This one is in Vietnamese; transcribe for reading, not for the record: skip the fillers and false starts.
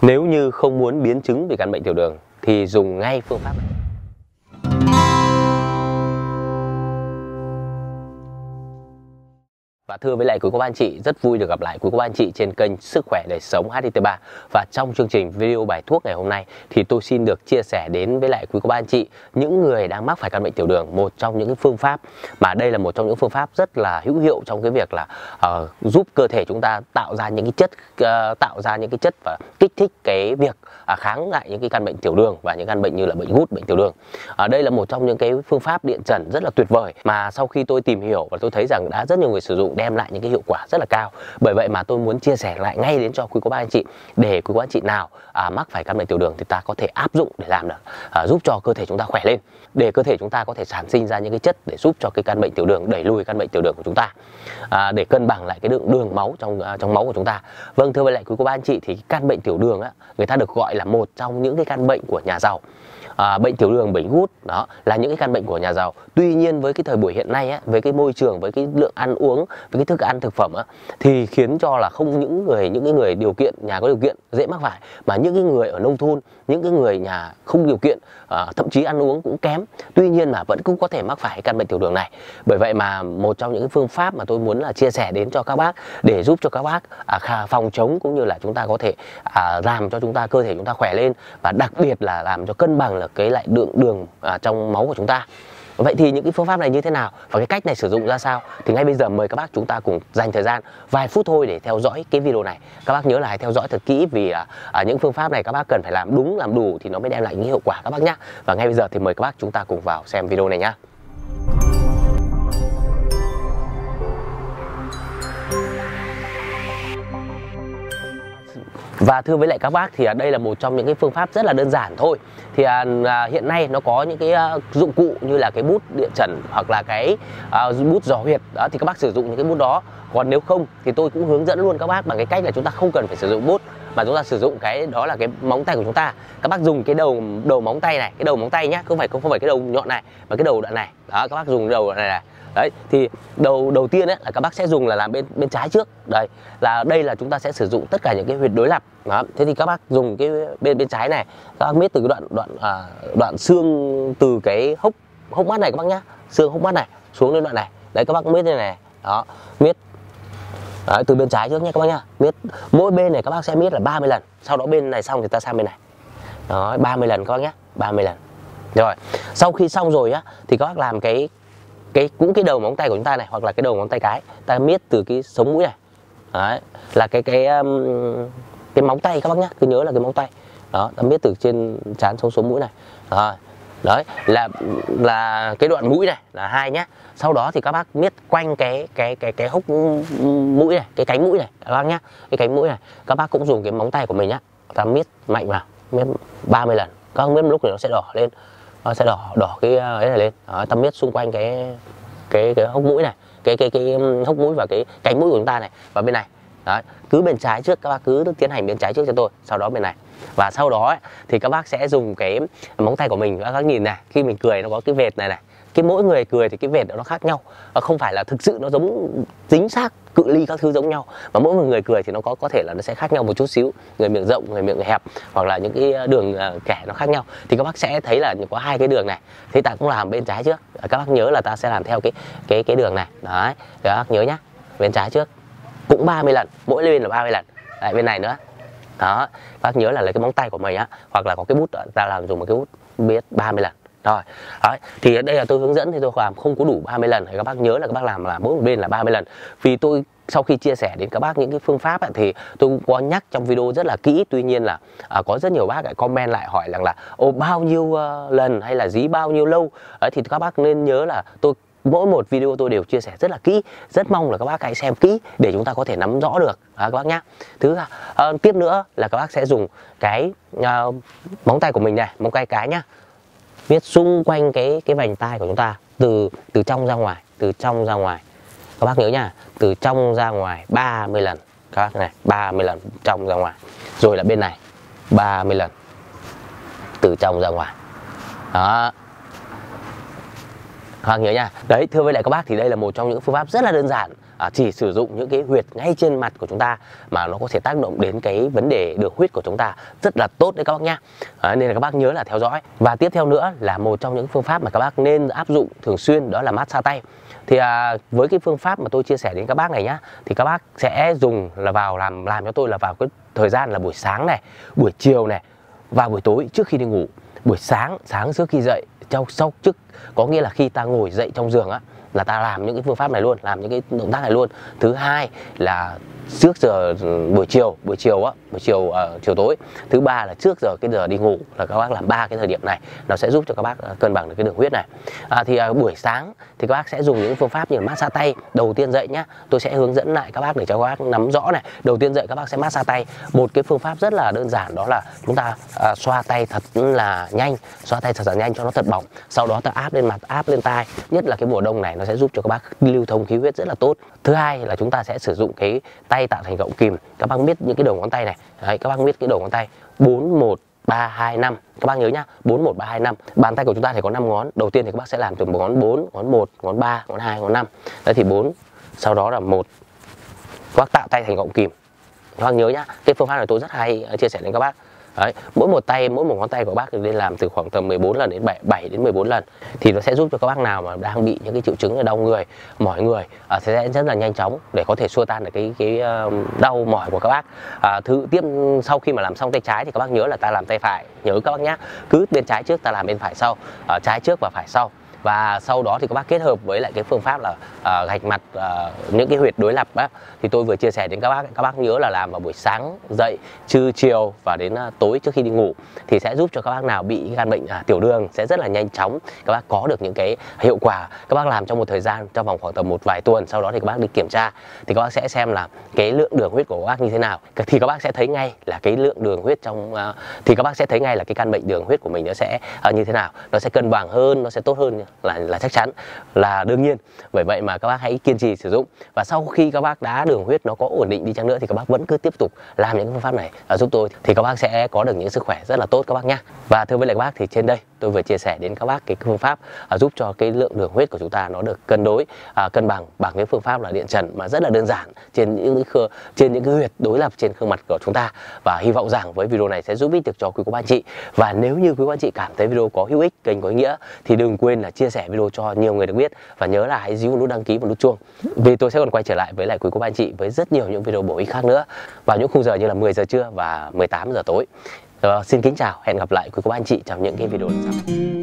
Nếu như không muốn biến chứng về căn bệnh tiểu đường thì dùng ngay phương pháp này. Và thưa với lại quý cô bác anh chị, rất vui được gặp lại quý cô bác anh chị trên kênh Sức khỏe đời sống HTT3. Và trong chương trình video bài thuốc ngày hôm nay thì tôi xin được chia sẻ đến với lại quý cô bác anh chị những người đang mắc phải căn bệnh tiểu đường, một trong những cái phương pháp mà đây là một trong những phương pháp rất là hữu hiệu trong cái việc là giúp cơ thể chúng ta tạo ra những cái chất và kích thích cái việc kháng lại những cái căn bệnh tiểu đường và những căn bệnh như là bệnh gút, bệnh tiểu đường. Đây là một trong những cái phương pháp điện trần rất là tuyệt vời mà sau khi tôi tìm hiểu và tôi thấy rằng đã rất nhiều người sử dụng, đem lại những cái hiệu quả rất là cao. Bởi vậy mà tôi muốn chia sẻ lại ngay đến cho quý cô bác anh chị, để quý cô anh chị nào mắc phải căn bệnh tiểu đường thì ta có thể áp dụng để làm được, giúp cho cơ thể chúng ta khỏe lên, để cơ thể chúng ta có thể sản sinh ra những cái chất để giúp cho cái căn bệnh tiểu đường, đẩy lùi căn bệnh tiểu đường của chúng ta, để cân bằng lại cái lượng đường máu trong máu của chúng ta. Vâng, thưa với lại quý cô bác anh chị, thì căn bệnh tiểu đường người ta được gọi là một trong những cái căn bệnh của nhà giàu. Bệnh tiểu đường, bệnh gút đó là những cái căn bệnh của nhà giàu. Tuy nhiên với cái thời buổi hiện nay với cái môi trường, với cái lượng ăn uống, với cái thức ăn thực phẩm thì khiến cho là không những cái người điều kiện, nhà có điều kiện dễ mắc phải, mà những cái người ở nông thôn, những cái người nhà không điều kiện, thậm chí ăn uống cũng kém, tuy nhiên mà vẫn cũng có thể mắc phải căn bệnh tiểu đường này. Bởi vậy mà một trong những cái phương pháp mà tôi muốn là chia sẻ đến cho các bác để giúp cho các bác phòng chống, cũng như là chúng ta có thể làm cho cơ thể chúng ta khỏe lên, và đặc biệt là làm cho cân bằng là cái lại lượng đường trong máu của chúng ta. Vậy thì những cái phương pháp này như thế nào và cái cách này sử dụng ra sao thì ngay bây giờ mời các bác chúng ta cùng dành thời gian vài phút thôi để theo dõi cái video này. Các bác nhớ là hãy theo dõi thật kỹ, vì những phương pháp này các bác cần phải làm đúng, làm đủ thì nó mới đem lại những hiệu quả các bác nhé. Và ngay bây giờ thì mời các bác chúng ta cùng vào xem video này nhé. Và thưa với lại các bác, thì đây là một trong những cái phương pháp rất là đơn giản thôi. Thì hiện nay nó có những cái dụng cụ như là cái bút điện trần hoặc là cái bút dò huyệt đó, thì các bác sử dụng những cái bút đó. Còn nếu không thì tôi cũng hướng dẫn luôn các bác bằng cái cách là chúng ta không cần phải sử dụng bút, mà chúng ta sử dụng cái đó là cái móng tay của chúng ta. Các bác dùng cái đầu móng tay này, cái đầu móng tay nhá, không phải cái đầu nhọn này, mà cái đầu đoạn này đó, các bác dùng đầu này. Đấy, thì đầu tiên là các bác sẽ dùng là làm bên trái trước. Đây là chúng ta sẽ sử dụng tất cả những cái huyệt đối lập đó. Thế thì các bác dùng cái bên trái này, các bác miết từ cái đoạn xương, từ cái hốc mắt này các bác nhá, xương hốc mắt này xuống đến đoạn này. Đấy, các bác miết như này đó, miết. Đấy, từ bên trái trước nhé các bác nhá. Miết mỗi bên này các bác sẽ miết là 30 lần. Sau đó bên này xong thì ta sang bên này. Đó, 30 lần các bác nhé, 30 lần. Rồi, sau khi xong rồi thì các bác làm cái đầu móng tay của chúng ta này, hoặc là cái đầu móng tay cái, ta miết từ cái sống mũi này. Đấy, là cái móng tay các bác nhá, cứ nhớ là cái móng tay. Đó, ta miết từ trên trán xuống sống mũi này. Rồi. Đấy, là cái đoạn mũi này là 2 nhá. Sau đó thì các bác miết quanh cái hốc mũi này, cái cánh mũi này các bác nhá. Cái cánh mũi này các bác cũng dùng cái móng tay của mình nhá, ta miết mạnh vào, miết 30 lần. Các bác miết một lúc thì nó sẽ đỏ lên. Nó sẽ đỏ cái ấy này lên. Đó, ta miết xung quanh cái hốc mũi này, cái hốc mũi và cái cánh mũi của chúng ta này, và bên này. Đấy, cứ bên trái trước, các bác cứ tiến hành bên trái trước cho tôi, sau đó bên này. Và sau đó thì các bác sẽ dùng cái móng tay của mình, các bác nhìn này, khi mình cười nó có cái vệt này. Cái mỗi người cười thì cái vệt nó khác nhau, không phải là thực sự nó giống chính xác cự ly các thứ giống nhau, mà mỗi một người cười thì nó có thể là nó sẽ khác nhau một chút xíu, người miệng rộng, người miệng hẹp, hoặc là những cái đường kẻ nó khác nhau. Thì các bác sẽ thấy là có 2 cái đường này, thế ta cũng làm bên trái trước. Các bác nhớ là ta sẽ làm theo cái đường này. Đấy, các bác nhớ nhá, bên trái trước cũng 30 lần, mỗi bên là 30 lần. Lại bên này nữa. Đó, các bác nhớ là lấy cái móng tay của mình hoặc là có cái bút, ta làm dùng một cái bút biết 30 lần. Rồi, đấy, thì ở đây là tôi hướng dẫn thì tôi làm không có đủ 30 lần, thì các bác nhớ là các bác làm mỗi một bên là 30 lần. Vì tôi sau khi chia sẻ đến các bác những cái phương pháp thì tôi cũng có nhắc trong video rất là kỹ. Tuy nhiên là có rất nhiều bác lại comment lại hỏi rằng là bao nhiêu lần hay là dí bao nhiêu lâu. Đấy, thì các bác nên nhớ là mỗi một video tôi đều chia sẻ rất là kỹ. Rất mong là các bác hãy xem kỹ để chúng ta có thể nắm rõ được các bác nhá. Tiếp nữa là các bác sẽ dùng cái móng tay của mình này, móng tay cái nhá, viết xung quanh cái vành tai của chúng ta, từ trong ra ngoài, từ trong ra ngoài. Các bác nhớ nha, từ trong ra ngoài 30 lần. Các bác này, 30 lần trong ra ngoài. Rồi là bên này 30 lần từ trong ra ngoài. Đó, các bác nhớ nha. Đấy, thưa với lại các bác thì đây là một trong những phương pháp rất là đơn giản chỉ sử dụng những cái huyệt ngay trên mặt của chúng ta mà nó có thể tác động đến cái vấn đề đường huyết của chúng ta rất là tốt đấy các bác nhá. Nên là các bác nhớ là theo dõi. Và tiếp theo nữa là một trong những phương pháp mà các bác nên áp dụng thường xuyên, đó là massage tay. Thì với cái phương pháp mà tôi chia sẻ đến các bác này nhá, thì các bác sẽ dùng là vào làm cho tôi là vào cái thời gian là buổi sáng này, buổi chiều này và buổi tối trước khi đi ngủ. Buổi sáng trước khi dậy, sau trước có nghĩa là khi ta ngồi dậy trong giường á, là ta làm những cái phương pháp này luôn, làm những cái động tác này luôn. Thứ hai là trước giờ chiều tối. Thứ ba là trước giờ cái giờ đi ngủ, là các bác làm 3 cái thời điểm này, nó sẽ giúp cho các bác cân bằng được cái đường huyết này. Buổi sáng thì các bác sẽ dùng những phương pháp như là massage tay. Đầu tiên dậy nhá, tôi sẽ hướng dẫn lại các bác để cho các bác nắm rõ này. Đầu tiên dậy các bác sẽ massage tay. Một cái phương pháp rất là đơn giản, đó là chúng ta xoa tay thật là nhanh, cho nó thật bỏng. Sau đó ta áp lên mặt, áp lên tai. Nhất là cái mùa đông này, nó sẽ giúp cho các bác lưu thông khí huyết rất là tốt. Thứ hai là chúng ta sẽ sử dụng cái tay tạo thành gọng kìm. Các bác biết những cái đầu ngón tay này. Đấy, các bác biết cái đầu ngón tay 4, 1, 3, 2, 5. Các bác nhớ nhá, 4, 1, 3, 2, 5. Bàn tay của chúng ta thì có 5 ngón. Đầu tiên thì các bác sẽ làm từ ngón 4, ngón 1, ngón 3, ngón 2, ngón 5. Đấy thì 4, sau đó là 1. Các bác tạo tay thành gọng kìm. Các bác nhớ nhá, cái phương pháp này tôi rất hay chia sẻ đến các bác. Đấy, mỗi một ngón tay của bác thì nên làm từ khoảng tầm 14 lần đến 7 đến 14 lần thì nó sẽ giúp cho các bác nào mà đang bị những cái triệu chứng là đau người, mỏi người sẽ rất là nhanh chóng để có thể xua tan được cái đau mỏi của các bác. Sau khi mà làm xong tay trái thì các bác nhớ là ta làm tay phải, nhớ các bác nhá, cứ bên trái trước ta làm bên phải sau, trái trước và phải sau. Và sau đó thì các bác kết hợp với lại cái phương pháp là gạch mặt những cái huyệt đối lập á, thì tôi vừa chia sẻ đến các bác nhớ là làm vào buổi sáng dậy, trưa chiều và đến tối trước khi đi ngủ, thì sẽ giúp cho các bác nào bị gan bệnh tiểu đường sẽ rất là nhanh chóng các bác có được những cái hiệu quả. Các bác làm trong một thời gian, trong vòng khoảng tầm một vài tuần, sau đó thì các bác đi kiểm tra thì các bác sẽ xem là cái lượng đường huyết của các bác như thế nào, thì các bác sẽ thấy ngay là cái lượng đường huyết thì các bác sẽ thấy ngay là cái căn bệnh đường huyết của mình nó sẽ như thế nào, nó sẽ cân bằng hơn, nó sẽ tốt hơn là chắc chắn, là đương nhiên. Bởi vậy mà các bác hãy kiên trì sử dụng, và sau khi các bác đã đường huyết nó có ổn định đi chăng nữa thì các bác vẫn cứ tiếp tục làm những phương pháp này giúp tôi, thì các bác sẽ có được những sức khỏe rất là tốt các bác nhé. Và thưa với lại các bác, thì trên đây tôi vừa chia sẻ đến các bác cái phương pháp giúp cho cái lượng đường huyết của chúng ta nó được cân đối, cân bằng bằng cái phương pháp là điện trần mà rất là đơn giản trên những cái huyệt đối lập trên gương mặt của chúng ta. Và hy vọng rằng với video này sẽ giúp ích được cho quý cô bác anh chị. Và nếu như quý cô bác anh chị cảm thấy video có hữu ích, kênh có ý nghĩa, thì đừng quên là chia sẻ video cho nhiều người được biết, và nhớ là hãy díu nút đăng ký và nút chuông, vì tôi sẽ còn quay trở lại với lại quý cô bác anh chị với rất nhiều những video bổ ích khác nữa vào những khung giờ như là 10 giờ trưa và 18 giờ tối. Xin kính chào, hẹn gặp lại quý cô bác anh chị trong những cái video lần sau.